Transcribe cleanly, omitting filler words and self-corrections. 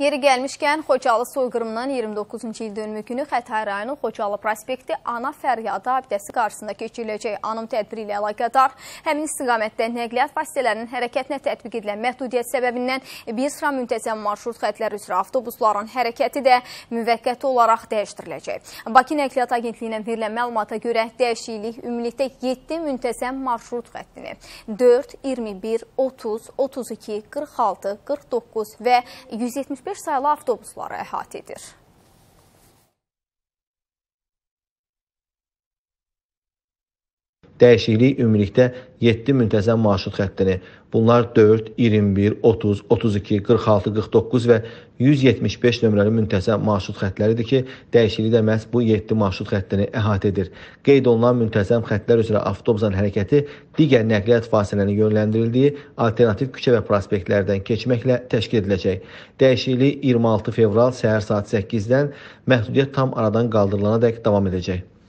Yeri gəlmişkən, Xocalı soyqırımının 29-cu il dönümü günü Xətai rayonu Xocalı prospekti Ana Fəryadı abidəsi qarşısında keçiriləcək anım tədbiri ilə əlaqədar həmin istiqamətdə nəqliyyat vasitələrinin hərəkətinə tətbiq edilən məhdudiyyət səbəbindən bir sıra müntəzəm marşrut xətləri üzrə avtobusların hərəkəti də müvəqqəti olaraq dəyişdiriləcək. Bakı Nəqliyyat Agentliyindən verilən məlumata görə dəyişiklik ümumilikdə 7 müntəzəm marşrut xəttini 4, 21, 30, 32, 46, 49 və 175 sayılı avtobusları əhatə edir. Dəyişiklik ümumilikdə 7 müntəzəm marşrut xəttini, bunlar 4, 21, 30, 32, 46, 49 və 175 nömrəli müntəzəm marşrut xəttləridir ki, dəyişiklik də məhz bu 7 marşrut xəttini əhatə edir. Qeyd olunan müntəzəm xəttlər üzrə avtobusların hərəkəti digər nəqliyyat vasitələrinin yönləndirildiyi alternativ küçə və prospektlərdən keçməklə təşkil ediləcək. Dəyişiklik 26 fevral səhər saat 8-dən məhdudiyyət tam aradan qaldırılana dək davam edəcək.